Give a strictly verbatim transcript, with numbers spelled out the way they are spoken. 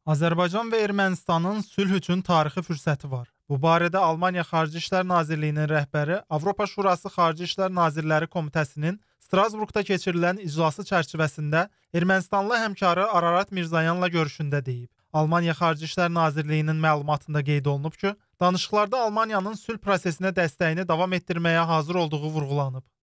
Azərbaycan və Ermənistanın sülh üçün tarixi fürsəti var. Bu barədə Almaniya Xarici İşlər Nazirliyinin rəhbəri Avropa Şurası Xarici İşlər Nazirləri Komitəsinin Strasburqda keçirilən iclası çərçivəsində Ermənistanlı həmkarı Ararat Mirzoyanla görüşündə deyib. Almaniya Xarici İşlər Nazirliyinin məlumatında qeyd olunub ki, danışıqlarda Almaniyanın sülh prosesinə dəstəyini davam etdirməyə hazır olduğu vurğulanıb.